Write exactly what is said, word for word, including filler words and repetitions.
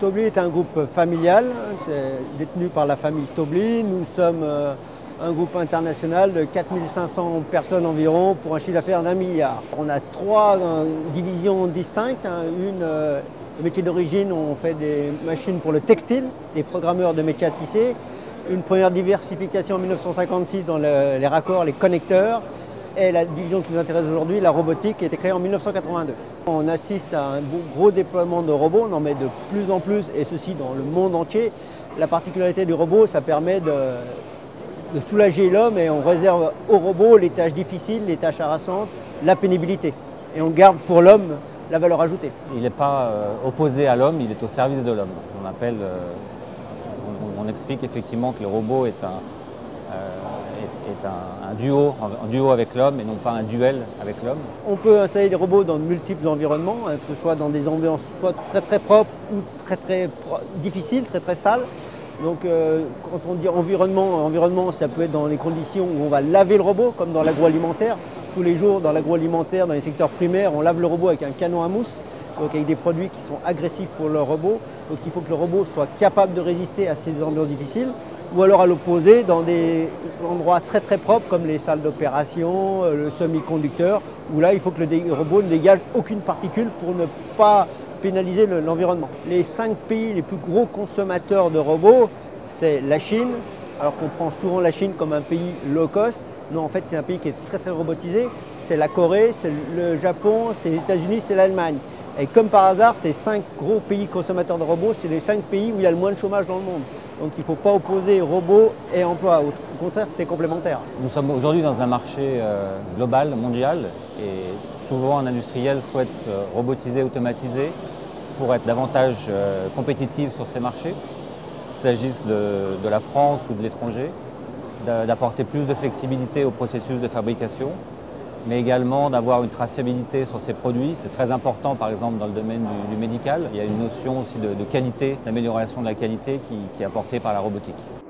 Staubli est un groupe familial, c'est détenu par la famille Staubli. Nous sommes un groupe international de quatre mille cinq cents personnes environ pour un chiffre d'affaires d'un milliard. On a trois divisions distinctes. Une, le métier d'origine, on fait des machines pour le textile, des programmeurs de métiers à tisser. Une première diversification en mille neuf cent cinquante-six dans le, les raccords, les connecteurs. Et la division qui nous intéresse aujourd'hui, la robotique, qui a été créée en mille neuf cent quatre-vingt-deux. On assiste à un gros déploiement de robots, on en met de plus en plus, et ceci dans le monde entier. La particularité du robot, ça permet de, de soulager l'homme et on réserve au robot les tâches difficiles, les tâches harassantes, la pénibilité. Et on garde pour l'homme la valeur ajoutée. Il n'est pas euh, opposé à l'homme, il est au service de l'homme. On appelle, euh, on, on explique effectivement que le robot est un euh, est un, un, duo, un duo avec l'homme et non pas un duel avec l'homme. On peut installer des robots dans de multiples environnements, hein, que ce soit dans des ambiances soit très très propres ou très très difficiles, très très sales. Donc euh, quand on dit environnement, environnement, ça peut être dans les conditions où on va laver le robot, comme dans l'agroalimentaire. Tous les jours dans l'agroalimentaire, dans les secteurs primaires, on lave le robot avec un canon à mousse, donc avec des produits qui sont agressifs pour le robot. Donc il faut que le robot soit capable de résister à ces ambiances difficiles. Ou alors à l'opposé, dans des endroits très très propres comme les salles d'opération, le semi-conducteur, où là il faut que le robot ne dégage aucune particule pour ne pas pénaliser l'environnement. Les cinq pays les plus gros consommateurs de robots, c'est la Chine, alors qu'on prend souvent la Chine comme un pays low cost. Non, en fait c'est un pays qui est très très robotisé, c'est la Corée, c'est le Japon, c'est les États-Unis, c'est l'Allemagne. Et comme par hasard, ces cinq gros pays consommateurs de robots, c'est les cinq pays où il y a le moins de chômage dans le monde. Donc il ne faut pas opposer robots et emploi. Au contraire, c'est complémentaire. Nous sommes aujourd'hui dans un marché euh, global, mondial, et souvent un industriel souhaite se robotiser, automatiser pour être davantage euh, compétitif sur ces marchés, qu'il s'agisse de, de la France ou de l'étranger, d'apporter plus de flexibilité au processus de fabrication, mais également d'avoir une traçabilité sur ces produits. C'est très important, par exemple, dans le domaine du, du médical. Il y a une notion aussi de, de qualité, d'amélioration de la qualité qui, qui est apportée par la robotique.